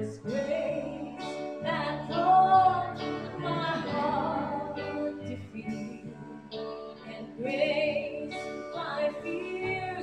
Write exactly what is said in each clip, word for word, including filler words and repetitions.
His grace that taught my heart to feel, and grace my fears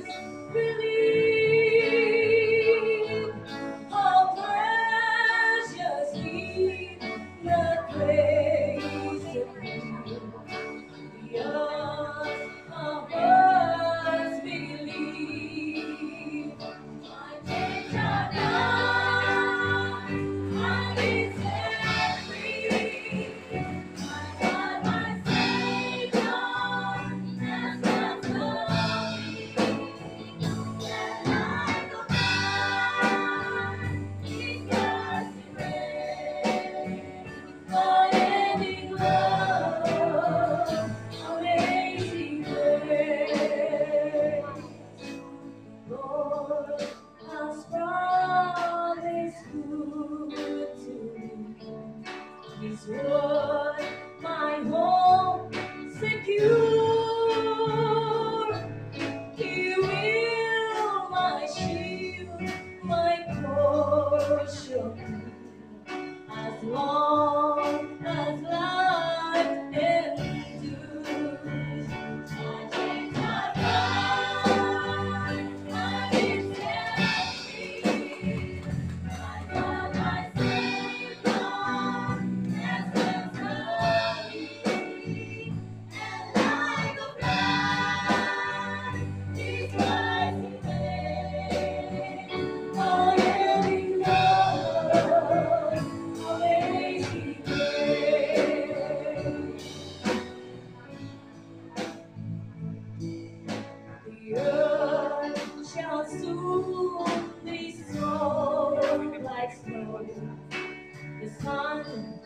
relieve. How precious is the grace of you, beyond our words believe. My days are done, I've been set free. My God, my Savior, has ransomed me. And like a flood, His mercy reigns. Unending love, amazing grace. Lord has promised good to me. His word, my hope secure. He will my shield, my portion, as long as life endures. My chains are gone, I've been set free. My God, my Savior, has ransomed me. And like a flood, His mercy reigns. Unending love, amazing grace. The earth shall soon be sown like snow. The sun